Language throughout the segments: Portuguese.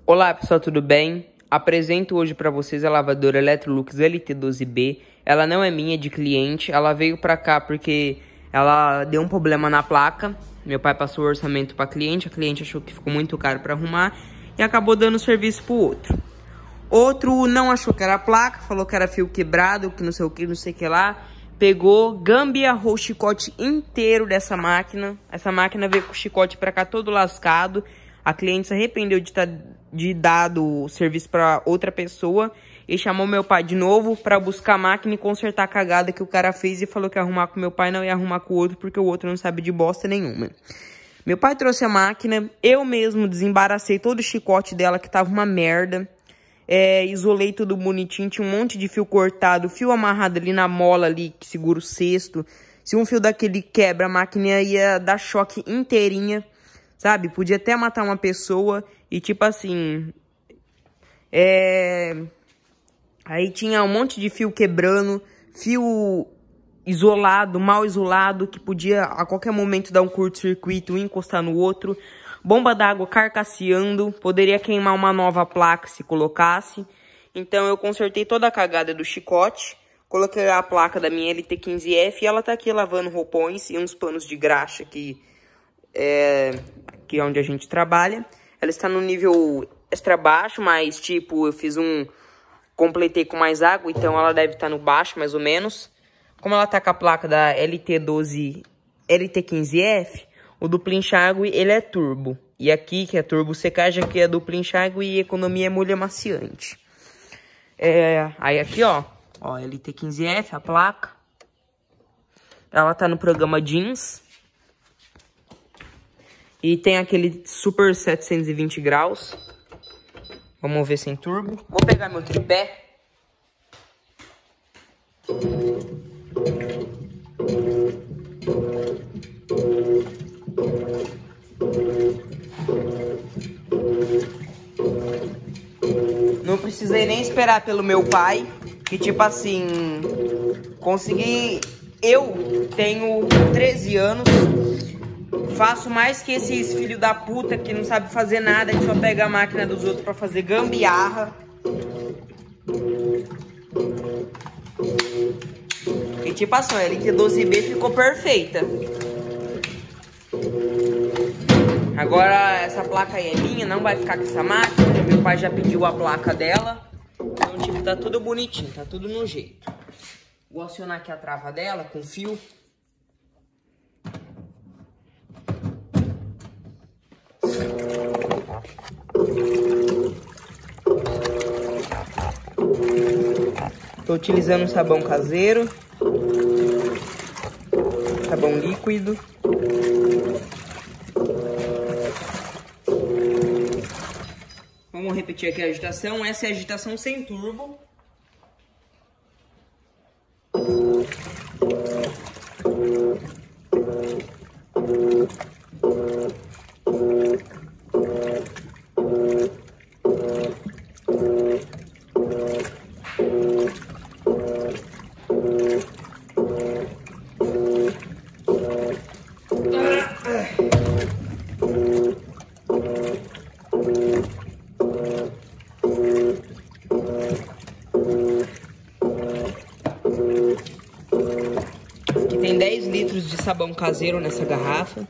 Olá pessoal, tudo bem? Apresento hoje para vocês a lavadora Electrolux LT12B. Ela não é minha, é de cliente. Ela veio para cá porque ela deu um problema na placa. Meu pai passou o orçamento para cliente, a cliente achou que ficou muito caro para arrumar e acabou dando serviço pro outro. Outro não achou que era a placa, falou que era fio quebrado, que não sei o que, não sei o que lá. Pegou, gambiarrou o chicote inteiro dessa máquina. Essa máquina veio com o chicote para cá todo lascado. A cliente se arrependeu de dar o serviço para outra pessoa e chamou meu pai de novo para buscar a máquina e consertar a cagada que o cara fez e falou que ia arrumar com meu pai, não ia arrumar com o outro porque o outro não sabe de bosta nenhuma. Meu pai trouxe a máquina, eu mesmo desembaracei todo o chicote dela que tava uma merda. Isolei tudo bonitinho, tinha um monte de fio cortado, fio amarrado ali na mola ali que segura o cesto. Se um fio daquele quebra, a máquina ia dar choque inteirinha. Sabe, podia até matar uma pessoa e tipo assim, aí tinha um monte de fio quebrando, fio isolado, mal isolado, que podia a qualquer momento dar um curto-circuito e encostar no outro. Bomba d'água carcasseando, poderia queimar uma nova placa se colocasse. Então eu consertei toda a cagada do chicote, coloquei a placa da minha LT15F e ela tá aqui lavando roupões e uns panos de graxa que é onde a gente trabalha. Ela está no nível extra baixo, mas tipo, eu fiz completei com mais água, então ela deve estar no baixo, mais ou menos. Como ela tá com a placa da LT15F, o duplo enxágue, ele é turbo. E aqui, que é turbo secagem, aqui é duplo enxágue e economia é molho amaciante. Aí aqui, ó, LT15F, a placa. Ela tá no programa Jeans. E tem aquele Super 720 graus. Vamos ver sem turbo. Vou pegar meu tripé. Não precisei nem esperar pelo meu pai. Que tipo assim, consegui... Eu tenho 13 anos... Faço mais que esses filhos da puta que não sabe fazer nada, que só pega a máquina dos outros pra fazer gambiarra. E tipo assim, a LT12B ficou perfeita. Agora essa placa aí é minha, não vai ficar com essa máquina. Meu pai já pediu a placa dela. Então tipo, tá tudo bonitinho, tá tudo no jeito. Vou acionar aqui a trava dela com fio. Estou utilizando um sabão caseiro, sabão líquido. Vamos repetir aqui a agitação. Essa é a agitação sem turbo. Aqui tem 10 litros de sabão caseiro nessa garrafa.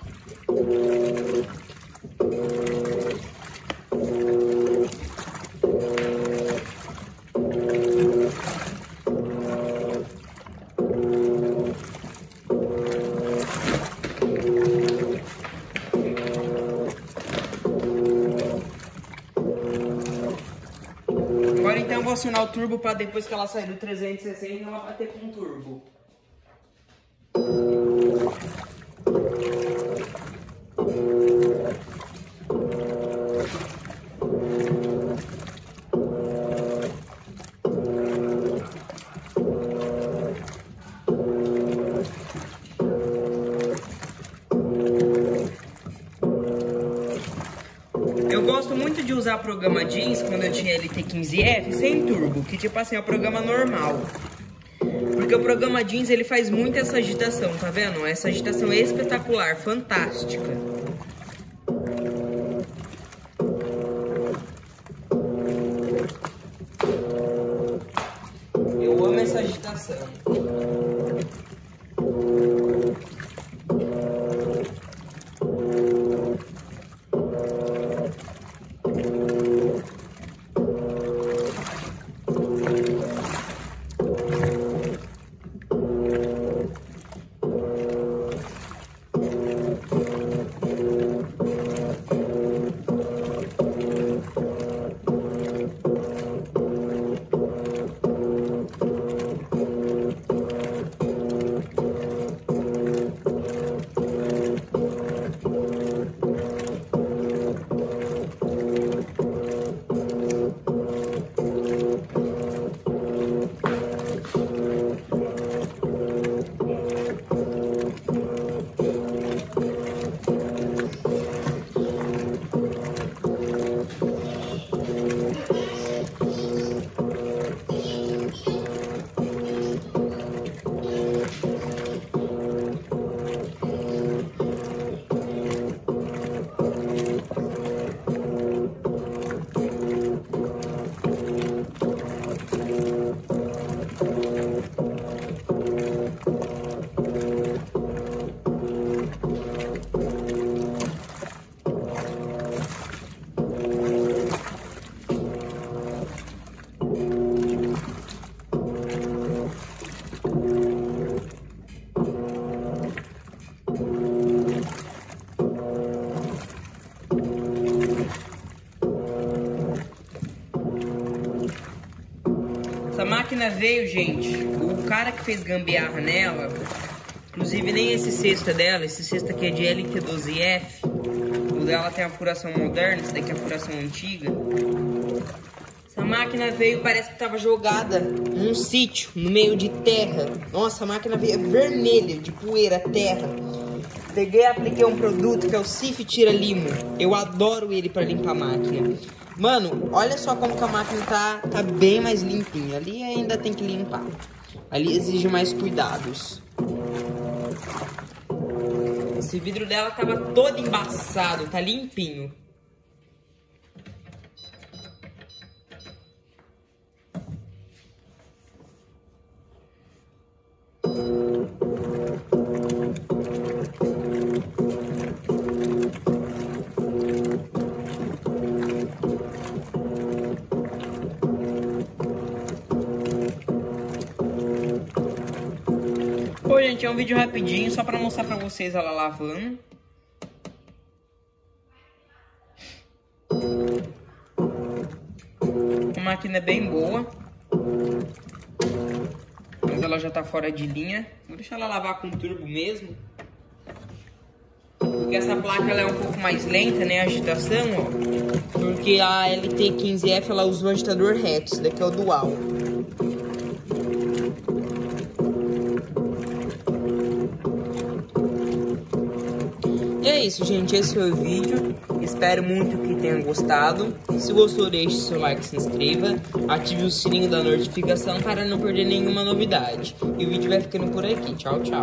Agora então eu vou acionar o turbo para depois que ela sair do 360 ela bater com o turbo. Eu gosto muito de usar o programa Jeans quando eu tinha LT15F sem turbo, que tipo assim é o programa normal. Porque o programa Jeans, ele faz muito essa agitação, tá vendo? Essa agitação é espetacular, fantástica. máquina veio, gente, o cara que fez gambiarra nela, inclusive nem esse cesto é dela, esse cesto aqui é de LT12F. O dela tem a furação moderna, esse daqui é a furação antiga. Essa máquina veio, parece que estava jogada num sítio, no meio de terra. Nossa, a máquina veio vermelha, de poeira, terra. Peguei e apliquei um produto que é o Cif Tira Limo. Eu adoro ele para limpar a máquina. Mano, olha só como que a máquina tá bem mais limpinha. Ali ainda tem que limpar. Ali exige mais cuidados. Esse vidro dela tava todo embaçado, tá limpinho. Pô, gente, é um vídeo rapidinho, só pra mostrar pra vocês ela lavando. A máquina é bem boa, mas ela já tá fora de linha. Vou deixar ela lavar com turbo mesmo, porque essa placa ela é um pouco mais lenta, né, a agitação, ó. Porque a LT15F ela usa o agitador reto, esse daqui é o dual. E é isso, gente, esse foi o vídeo. Espero muito que tenham gostado. Se gostou, deixe seu like, se inscreva, ative o sininho da notificação para não perder nenhuma novidade. E o vídeo vai ficando por aqui. Tchau, tchau.